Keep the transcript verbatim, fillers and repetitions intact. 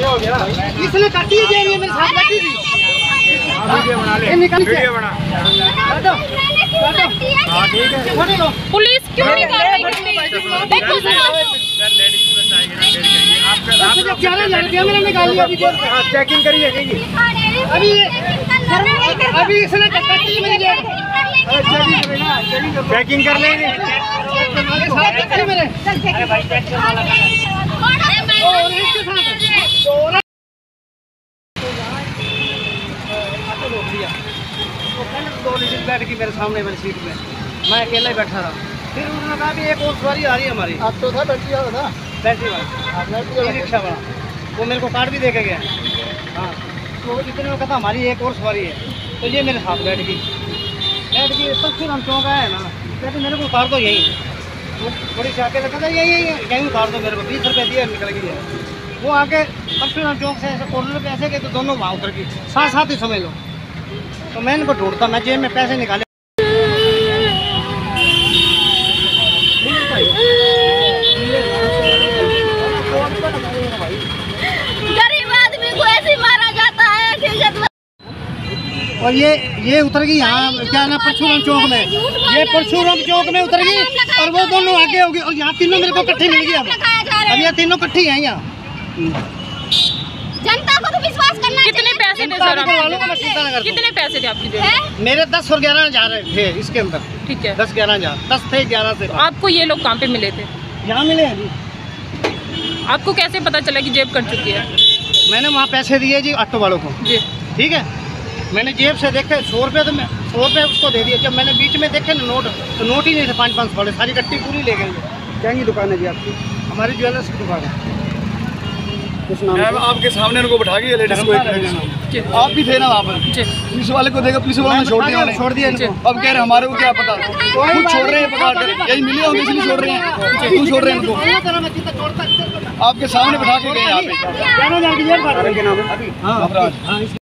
इसने काटी है ये मेरे साथ बैठी थी। वीडियो बना ले, वीडियो बना। हाँ ठीक है। पुलिस क्यों नहीं कार्रवाई करती? देखो सर, लेडीज पुलिस आएगी ना, आपका ग्यारह हजार रुपया मैंने निकाल लिया अभी। चेकिंग करिए अभी अभी इसने काटी मेरी जेब। चेकिंग कर लेंगे मेरे। अरे भाई पेट्रोल वाला दो लेडीज बैठ गई मेरे सामने मेरी सीट में, मैं अकेला ही बैठा रहा। फिर उन्होंने कहा भी एक और सवारी आ रही है हमारी। आप तो था बैटरी वाला था, बैटरी वाला रिक्शा वाला, वो मेरे को कार्ड भी दे के गया। हाँ तो इतने में कहा हमारी एक और सवारी है, तो ये मेरे साथ बैठ गई बैठ गई फिर हम चौंक आए ना, कहते मेरे को उतार दो यहीं। थोड़ी से आके कहता यही यहीं उतार दो मेरे को, बीस रुपये दिए निकल गई है। वो आके परशुराम चौक से ऐसे कॉर्नर पे ऐसे गए तो दोनों वहाँ उतर गई, साथ साथ ही समझ लो। तो मैं इनको ढूंढता, मैं जेब में पैसे निकाले। गरीब आदमी को ऐसे मारा जाता है। और ये ये उतर गई यहाँ क्या ना परशुराम चौक में, ये परशुराम चौक में उतर गई और वो दोनों आगे हो गए और यहाँ तीनों मेरे को इकट्ठी मिल गई। अब अब ये तीनों इकट्ठी हैं यहाँ। जनता को तो विश्वास करना। कितने पैसे थे सर? कितने पैसे थे आपकी जेब? मेरे दस और ग्यारह हजार थे इसके अंदर। ठीक है, दस ग्यारह हजार दस थे ग्यारह से। आपको ये लोग कहाँ पे मिले थे? यहाँ मिले हैं जी। आपको कैसे पता चला कि जेब कट चुकी है? मैंने वहाँ पैसे दिए जी ऑटो वालों को जी, ठीक है। मैंने जेब से देखे सौ रुपये, तो मैं सौ रुपये उसको दे दिया। जब मैंने बीच में देखे ना नोट, तो नोट ही नहीं थे, पाँच पाँच सौ वाले, सारी कट्टी पूरी ले गए। क्या की दुकान है जी आपकी? हमारी ज्वेलर्स की दुकान है। आपके सामने उनको बैठा के लेडीज को, आप भी थे ना वहाँ पर, पुलिस वाले को देखा, पुलिस वाले ने छोड़ दिया छोड़ दिया इनको। अब कह रहे हमारे को क्या पता, खुद छोड़ रहे हैं पकड़ कर, यही मिले होंगे इसलिए छोड़ रहे हैं, क्यों छोड़ रहे हैं इनको? आपके सामने बैठा के गए यहाँ पे।